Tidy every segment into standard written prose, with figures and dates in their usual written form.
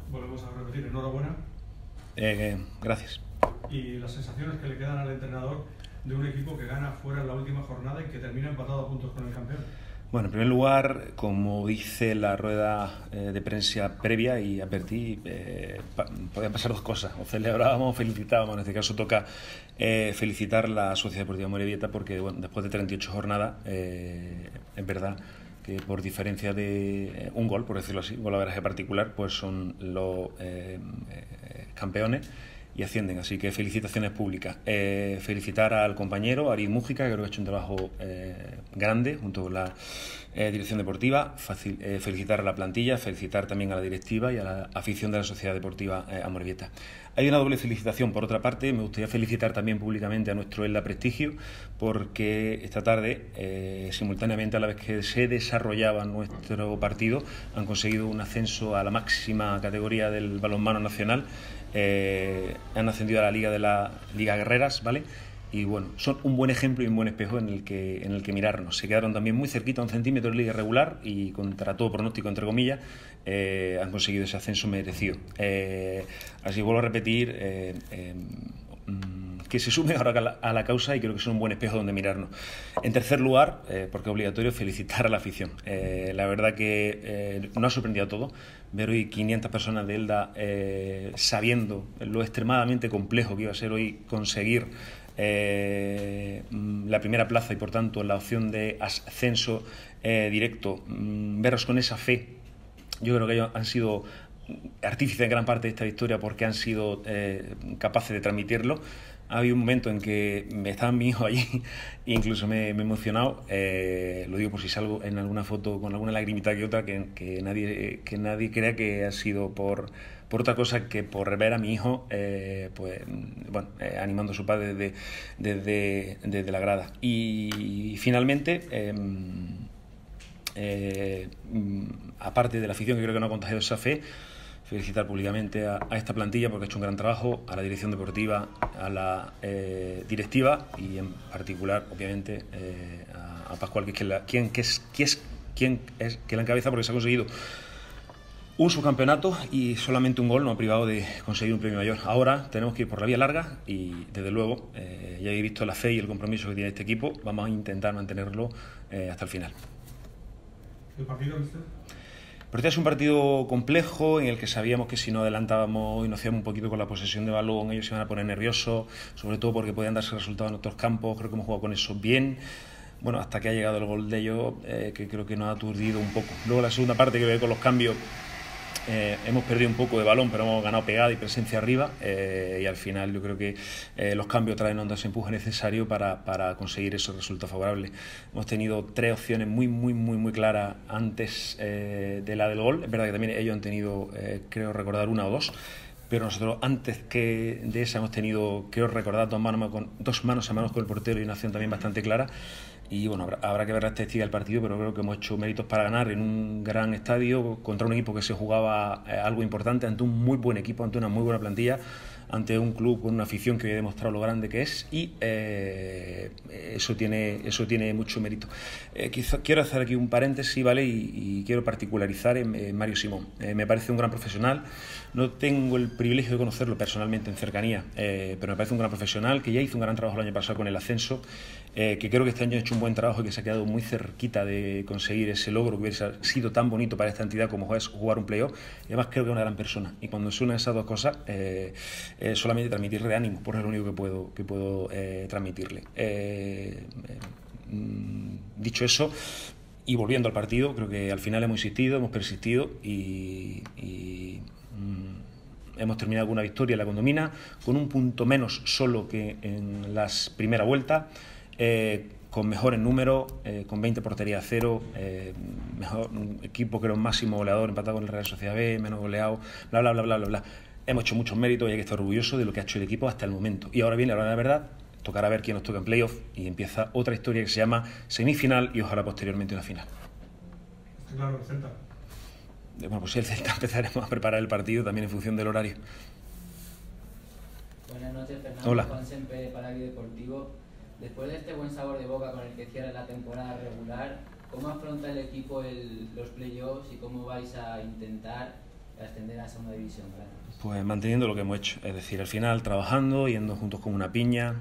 volvemos a repetir, enhorabuena. Gracias. Y las sensaciones que le quedan al entrenador de un equipo que gana fuera en la última jornada y que termina empatado a puntos con el campeón. Bueno, en primer lugar, como dice la rueda de prensa previa y advertí, podían pasar dos cosas: o celebrábamos o felicitábamos. En este caso toca felicitar a la Sociedad Deportiva Amorebieta porque, bueno, después de 38 jornadas, es verdad que por diferencia de un gol, por decirlo así, un golaveraje particular, pues son los campeones y ascienden, así que felicitaciones públicas. Felicitar al compañero Ariz Mújica, que creo que ha hecho un trabajo grande junto con la dirección deportiva, felicitar a la plantilla, felicitar también a la directiva y a la afición de la Sociedad Deportiva Amorebieta. Hay una doble felicitación. Por otra parte, me gustaría felicitar también públicamente a nuestro Elda Prestigio, porque esta tarde, simultáneamente a la vez que se desarrollaba nuestro partido, han conseguido un ascenso a la máxima categoría del balonmano nacional. Han ascendido a la Liga Guerreras, ¿vale? Y bueno, son un buen ejemplo y un buen espejo en el que mirarnos. Se quedaron también muy cerquita, 1 centímetro de liga regular, y contra todo pronóstico, entre comillas, han conseguido ese ascenso merecido. Así vuelvo a repetir, que se sume ahora a la causa, y creo que son un buen espejo donde mirarnos. En tercer lugar, porque es obligatorio, felicitar a la afición. La verdad que nos ha sorprendido a todos ver hoy 500 personas de Elda, sabiendo lo extremadamente complejo que iba a ser hoy conseguir la primera plaza y por tanto la opción de ascenso directo. Veros con esa fe. Yo creo que ellos han sido artífices en gran parte de esta victoria porque han sido capaces de transmitirlo. Ha habido un momento en que estaba mi hijo allí e incluso me he emocionado. Lo digo por si salgo en alguna foto con alguna lagrimita que otra, que nadie crea que ha sido por otra cosa que por ver a mi hijo animando a su padre desde la grada. Y finalmente, aparte de la afición, que creo que no ha contagiado esa fe, felicitar públicamente a esta plantilla porque ha hecho un gran trabajo, a la dirección deportiva, a la directiva y en particular, obviamente, a Pascual, que es quien la encabeza, porque se ha conseguido un subcampeonato y solamente un gol nos ha privado de conseguir un premio mayor. Ahora tenemos que ir por la vía larga y, desde luego, ya habéis visto la fe y el compromiso que tiene este equipo. Vamos a intentar mantenerlo hasta el final. ¿El partido, mister? Pero este es un partido complejo en el que sabíamos que si no adelantábamos y nos hacíamos un poquito con la posesión de balón, ellos se iban a poner nerviosos, sobre todo porque podían darse resultados en otros campos. Creo que hemos jugado con eso bien. Bueno, hasta que ha llegado el gol de ellos, que creo que nos ha aturdido un poco. Luego la segunda parte, que con los cambios hemos perdido un poco de balón, pero hemos ganado pegada y presencia arriba, y al final yo creo que los cambios traen ese empuje necesario para conseguir esos resultados favorables. Hemos tenido 3 opciones muy claras antes de la del gol. Es verdad que también ellos han tenido, creo recordar, 1 o 2, pero nosotros antes que de esa hemos tenido, creo recordar, 2 manos a manos con el portero y una acción también bastante clara. Y bueno, habrá que ver la estadística del partido, pero creo que hemos hecho méritos para ganar en un gran estadio contra un equipo que se jugaba algo importante, ante un muy buen equipo, ante una muy buena plantilla, ante un club con una afición que ha demostrado lo grande que es, y eso tiene mucho mérito. Quiero hacer aquí un paréntesis, ¿vale? Y quiero particularizar en Mario Simón. Me parece un gran profesional. No tengo el privilegio de conocerlo personalmente en cercanía, pero me parece un gran profesional que ya hizo un gran trabajo el año pasado con el ascenso, que creo que este año ha hecho un buen trabajo y que se ha quedado muy cerquita de conseguir ese logro que hubiese sido tan bonito para esta entidad como es jugar un playoff. Y además creo que es una gran persona, y cuando se unen esas dos cosas, solamente transmitirle ánimo, porque es lo único que puedo transmitirle. Dicho eso, y volviendo al partido, creo que al final hemos insistido, hemos persistido y hemos terminado con una victoria en la Condomina, con un punto menos solo que en las primeras vueltas, con mejores números, con 20 porterías a 0, mejor equipo, creo, máximo goleador, empatado con el Real Sociedad B, menos goleado, bla. Hemos hecho muchos méritos y hay que estar orgulloso de lo que ha hecho el equipo hasta el momento. Y ahora viene la hora de la verdad, tocará ver quién nos toca en playoff, y empieza otra historia que se llama semifinal y ojalá posteriormente una final. Está claro, el Celta. Bueno, pues el Celta empezaremos a preparar el partido también en función del horario. Buenas noches, Fernando. Hola. Juan Semper, para Aquí Deportivo. Después de este buen sabor de boca con el que cierra la temporada regular, ¿cómo afronta el equipo los playoffs y cómo vais a intentar ascender a segunda división? Gracias. Pues manteniendo lo que hemos hecho, es decir, al final trabajando, yendo juntos como una piña.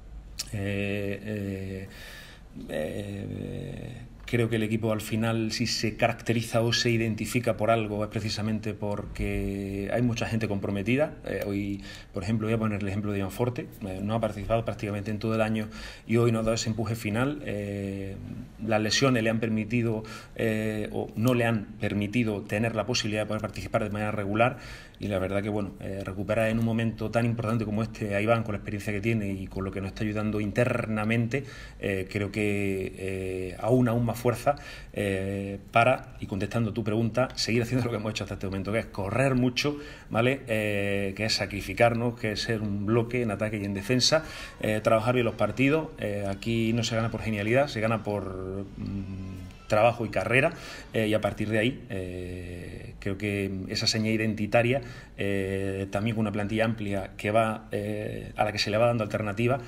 Creo que el equipo al final, si se caracteriza o se identifica por algo, es precisamente porque hay mucha gente comprometida. Hoy, por ejemplo, voy a poner el ejemplo de Iván Forte, no ha participado prácticamente en todo el año y hoy nos ha dado ese empuje final. Las lesiones le han permitido o no le han permitido tener la posibilidad de poder participar de manera regular, y la verdad que bueno, recuperar en un momento tan importante como este a Iván, con la experiencia que tiene y con lo que nos está ayudando internamente, creo que aún más fuerza para, y contestando tu pregunta, seguir haciendo lo que hemos hecho hasta este momento, que es correr mucho, ¿vale? Que es sacrificarnos, que es ser un bloque en ataque y en defensa, trabajar bien los partidos. Aquí no se gana por genialidad, se gana por trabajo y carrera, y a partir de ahí creo que esa seña identitaria, también con una plantilla amplia que va a la que se le va dando alternativa,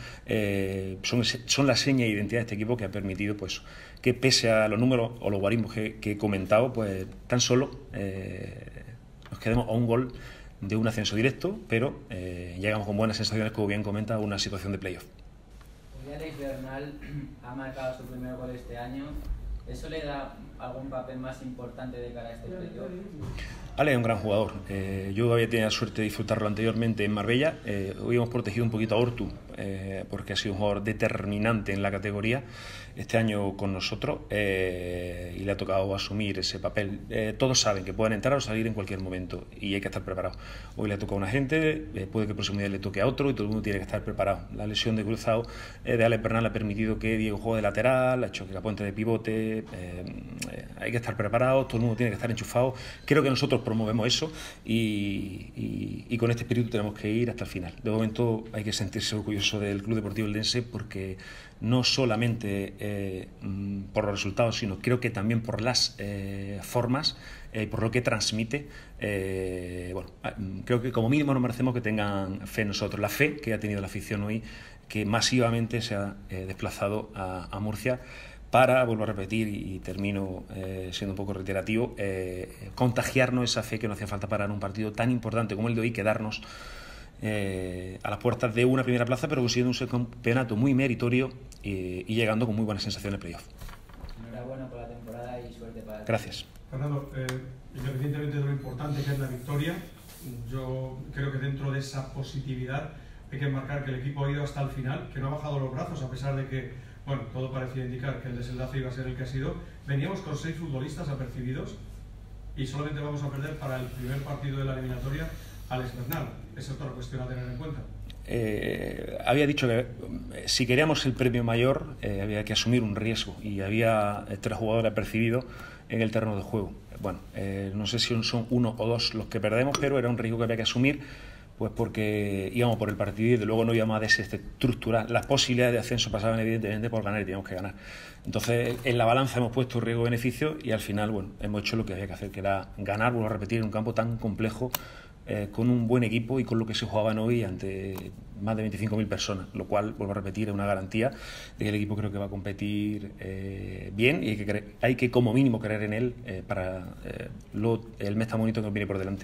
son la seña de identidad de este equipo, que ha permitido pues que, pese a los números o los guarismos que he comentado, pues tan solo nos quedemos a un gol de un ascenso directo, pero llegamos con buenas sensaciones, como bien comenta, a una situación de playoff. Alex Bernal ha marcado su primer gol este año. ¿Eso le da algún papel más importante de cara a este playoff? Ale es un gran jugador. Yo había tenido la suerte de disfrutarlo anteriormente en Marbella. Hoy hemos protegido un poquito a Ortu, porque ha sido un jugador determinante en la categoría este año con nosotros, y le ha tocado asumir ese papel. Todos saben que pueden entrar o salir en cualquier momento y hay que estar preparado. Hoy le ha tocado a una gente, puede que el próximo día le toque a otro, y todo el mundo tiene que estar preparado. La lesión de cruzado de Alex Bernal ha permitido que Diego juegue de lateral, ha hecho que la puente de pivote. Hay que estar preparados, todo el mundo tiene que estar enchufado. Creo que nosotros promovemos eso, y con este espíritu tenemos que ir hasta el final. De momento hay que sentirse orgulloso del Club Deportivo Eldense, porque no solamente por los resultados, sino creo que también por las formas y por lo que transmite. Creo que como mínimo nos merecemos que tengan fe en nosotros. La fe que ha tenido la afición hoy, que masivamente se ha desplazado a Murcia para, vuelvo a repetir y termino siendo un poco reiterativo, contagiarnos esa fe que nos hacía falta para, en un partido tan importante como el de hoy, quedarnos a las puertas de una primera plaza, pero consiguiendo un campeonato muy meritorio y llegando con muy buenas sensaciones de playoff. Enhorabuena por la temporada y suerte para el... Gracias. Fernando, independientemente de lo importante que es la victoria, yo creo que dentro de esa positividad hay que marcar que el equipo ha ido hasta el final, que no ha bajado los brazos, a pesar de que, bueno, todo parecía indicar que el desenlace iba a ser el que ha sido. Veníamos con 6 futbolistas apercibidos y solamente vamos a perder para el primer partido de la eliminatoria a Alex Bernal. Esa es otra cuestión a tener en cuenta. Había dicho que si queríamos el premio mayor había que asumir un riesgo, y había 3 jugadores apercibidos en el terreno de juego. Bueno, no sé si son 1 o 2 los que perdemos, pero era un riesgo que había que asumir, pues porque íbamos por el partido y de luego no íbamos a desestructurar. Las posibilidades de ascenso pasaban evidentemente por ganar y teníamos que ganar. Entonces en la balanza hemos puesto riesgo-beneficio y al final, bueno, hemos hecho lo que había que hacer, que era ganar, vuelvo a repetir, en un campo tan complejo, con un buen equipo y con lo que se jugaban hoy ante más de 25.000 personas, lo cual, vuelvo a repetir, es una garantía de que el equipo creo que va a competir bien, y hay que como mínimo creer en él para el mes tan bonito que nos viene por delante.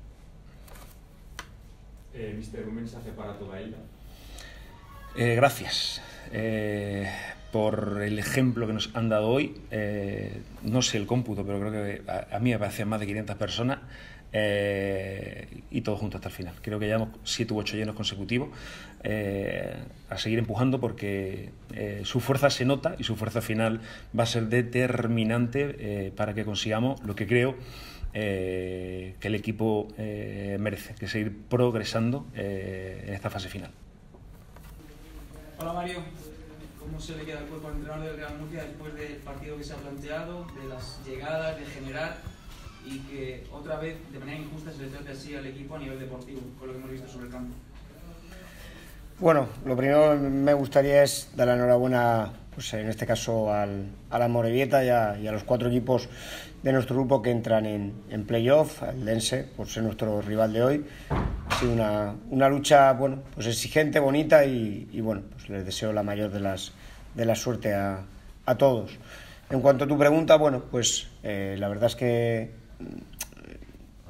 Mister, un mensaje para toda ella. Gracias por el ejemplo que nos han dado hoy. No sé el cómputo, pero creo que a mí me parecían más de 500 personas, y todos juntos hasta el final. Creo que llevamos 7 u 8 llenos consecutivos, a seguir empujando, porque su fuerza se nota y su fuerza final va a ser determinante para que consigamos lo que creo que el equipo merece, que es seguir progresando en esta fase final. Hola Mario, ¿cómo se le queda el cuerpo al entrenador del Real Murcia después del partido que se ha planteado, de las llegadas, de generar, y que otra vez de manera injusta se le trate así al equipo a nivel deportivo, con lo que hemos visto sobre el campo? Bueno, lo primero me gustaría es dar la enhorabuena, pues en este caso a la Morevieta y a los 4 equipos de nuestro grupo que entran en playoff, al Eldense, por ser nuestro rival de hoy. Ha sido una lucha, bueno, pues exigente, bonita, y bueno, pues les deseo la mayor de la suerte a todos. En cuanto a tu pregunta, bueno, pues la verdad es que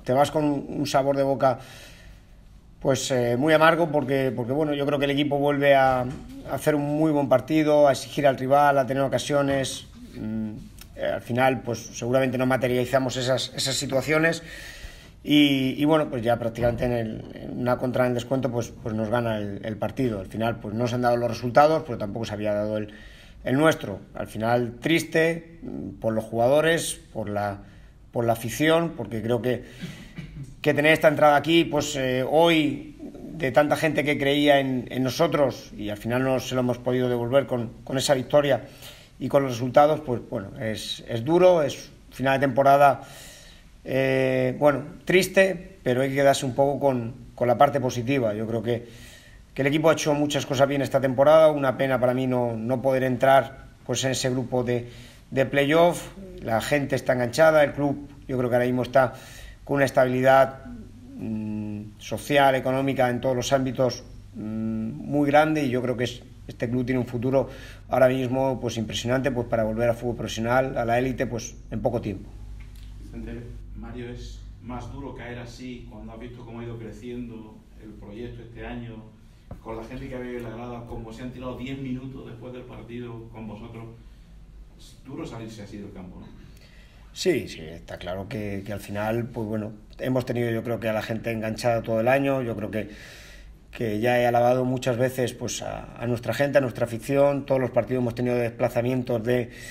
te vas con un sabor de boca pues muy amargo porque bueno, yo creo que el equipo vuelve a hacer un muy buen partido, a exigir al rival, a tener ocasiones. Al final pues seguramente no materializamos esas situaciones y bueno, pues ya prácticamente en una contra en descuento pues nos gana el partido. Al final pues no se han dado los resultados, pero tampoco se había dado el nuestro. Al final triste por los jugadores, por la afición, porque creo que tener esta entrada aquí pues hoy de tanta gente que creía en nosotros y al final no se lo hemos podido devolver con esa victoria y con los resultados, pues bueno, es duro, es final de temporada bueno, triste, pero hay que quedarse un poco con la parte positiva. Yo creo que el equipo ha hecho muchas cosas bien esta temporada. Una pena para mí no poder entrar pues en ese grupo de playoff. La gente está enganchada, el club yo creo que ahora mismo está con una estabilidad social, económica en todos los ámbitos muy grande y yo creo que este club tiene un futuro ahora mismo pues impresionante pues para volver al fútbol profesional, a la élite pues en poco tiempo. Vicente, Mario, ¿es más duro caer así cuando has visto cómo ha ido creciendo el proyecto este año, con la gente que había en la grada, como se han tirado 10 minutos después del partido con vosotros? Es duro salirse así del campo, ¿no? Sí, está claro que al final, pues bueno, hemos tenido yo creo que a la gente enganchada todo el año. Yo creo que ya he alabado muchas veces pues a nuestra gente, a nuestra afición. Todos los partidos hemos tenido desplazamientos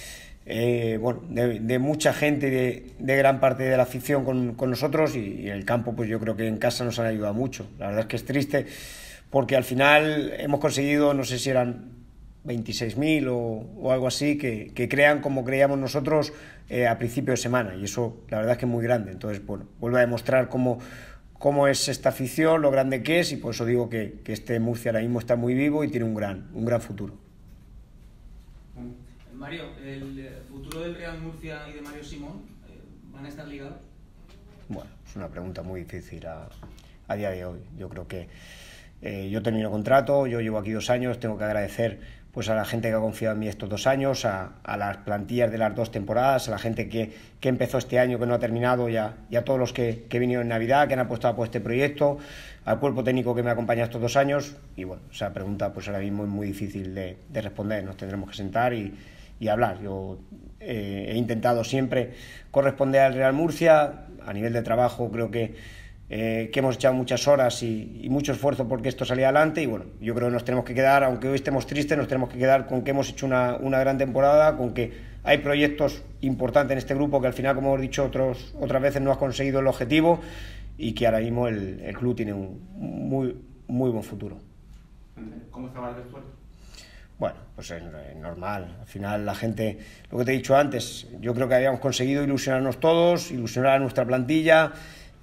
de mucha gente, de gran parte de la afición con nosotros y en el campo pues yo creo que en casa nos han ayudado mucho. La verdad es que es triste porque al final hemos conseguido, no sé si eran 26.000 o algo así, que crean como creíamos nosotros a principio de semana y eso la verdad es que es muy grande. Entonces, bueno, vuelve a demostrar cómo es esta afición, lo grande que es y por eso digo que este Murcia ahora mismo está muy vivo y tiene un gran futuro. Mario, ¿el futuro del Real Murcia y de Mario Simón van a estar ligados? Bueno, es una pregunta muy difícil a día de hoy. Yo creo que yo termino contrato, yo llevo aquí 2 años, tengo que agradecer pues a la gente que ha confiado en mí estos 2 años, a las plantillas de las 2 temporadas, a la gente que empezó este año, que no ha terminado, y a todos los que vinieron en Navidad, que han apostado por este proyecto, al cuerpo técnico que me ha acompañado estos 2 años. Y bueno, esa pregunta pues ahora mismo es muy difícil de responder, nos tendremos que sentar y hablar. Yo he intentado siempre corresponder al Real Murcia, a nivel de trabajo creo que hemos echado muchas horas y mucho esfuerzo porque esto saliera adelante y bueno, yo creo que nos tenemos que quedar, aunque hoy estemos tristes, nos tenemos que quedar con que hemos hecho una gran temporada, con que hay proyectos importantes en este grupo que al final, como hemos dicho otras veces, no ha conseguido el objetivo y que ahora mismo el club tiene un muy buen futuro. ¿Cómo estaba el vestuario? Bueno, pues es normal. Al final la gente, lo que te he dicho antes, yo creo que habíamos conseguido ilusionarnos todos, ilusionar a nuestra plantilla.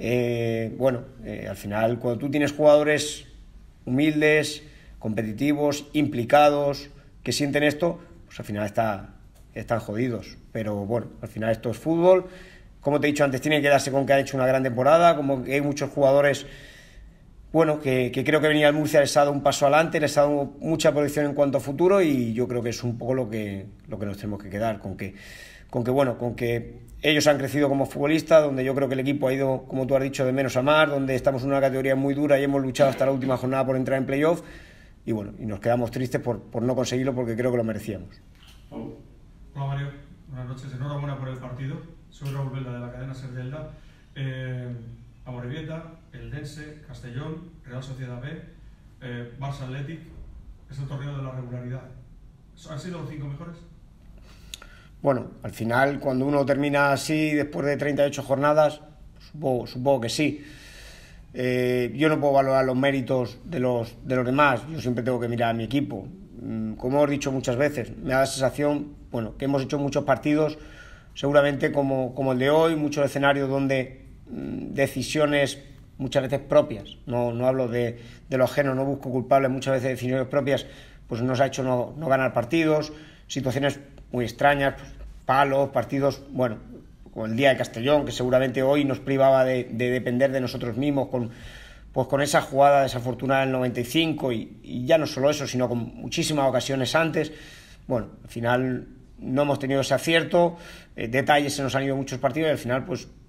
Al final cuando tú tienes jugadores humildes, competitivos, implicados, que sienten esto, pues al final están jodidos. Pero bueno, al final esto es fútbol. Como te he dicho antes, tienen que darse con que han hecho una gran temporada, como que hay muchos jugadores bueno, que creo que venir al Murcia les ha dado un paso adelante, les ha dado mucha proyección en cuanto a futuro y yo creo que es un poco lo que nos tenemos que quedar, con que ellos han crecido como futbolistas, donde yo creo que el equipo ha ido, como tú has dicho, de menos a más, donde estamos en una categoría muy dura y hemos luchado hasta la última jornada por entrar en playoff y bueno, y nos quedamos tristes por no conseguirlo porque creo que lo merecíamos. Hola Mario, buenas noches, enhorabuena por el partido, soy Raúl Velda de la cadena Ser Delta. Amorebieta, Eldense, Castellón, Real Sociedad B, Barça Athletic, es el torneo de la regularidad. ¿Han sido los 5 mejores? Bueno, al final cuando uno termina así después de 38 jornadas, supongo que sí. Yo no puedo valorar los méritos de los demás, yo siempre tengo que mirar a mi equipo. Como hemos dicho muchas veces, me da la sensación que hemos hecho muchos partidos, seguramente como el de hoy, muchos escenarios donde decisiones muchas veces propias, no hablo de lo ajeno, no busco culpables, muchas veces decisiones propias pues nos ha hecho no ganar partidos, situaciones muy extrañas, palos, partidos, como el día de Castellón, que seguramente hoy nos privaba de depender de nosotros mismos con esa jugada desafortunada del 95 y ya no solo eso, sino con muchísimas ocasiones antes. Bueno, al final no hemos tenido ese acierto, detalles se nos han ido muchos partidos y al final pues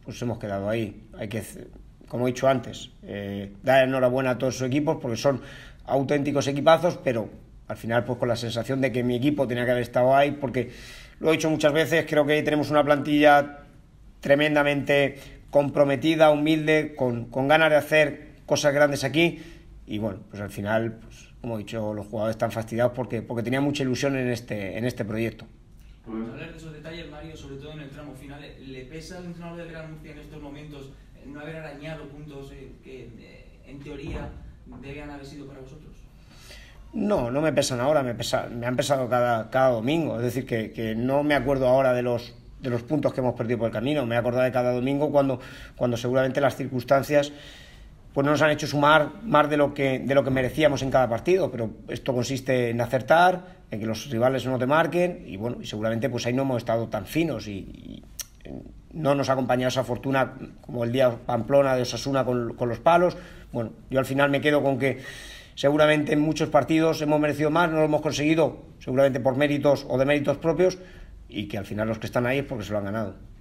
pues hemos quedado ahí. Hay que, como he dicho antes, dar enhorabuena a todos sus equipos porque son auténticos equipazos, pero al final pues con la sensación de que mi equipo tenía que haber estado ahí, porque lo he dicho muchas veces, creo que tenemos una plantilla tremendamente comprometida, humilde, con ganas de hacer cosas grandes aquí, y bueno, pues al final, pues, como he dicho, los jugadores están fastidiados porque tenían mucha ilusión en este proyecto. Hablar de esos detalles, Mario, sobre todo en el tramo final, ¿le pesa al entrenador del Real Murcia en estos momentos no haber arañado puntos que en teoría debían haber sido para vosotros? No me pesan ahora, me han pesado cada domingo. Es decir, que no me acuerdo ahora de los puntos que hemos perdido por el camino. Me he acordado de cada domingo cuando seguramente las circunstancias pues no nos han hecho sumar más de lo que merecíamos en cada partido. Pero esto consiste en acertar, en que los rivales no te marquen, y bueno, y seguramente pues ahí no hemos estado tan finos y no nos ha acompañado esa fortuna como el día Pamplona de Osasuna con los palos. Bueno, yo al final me quedo con que seguramente en muchos partidos hemos merecido más, no lo hemos conseguido seguramente por méritos o de méritos propios, y que al final los que están ahí es porque se lo han ganado.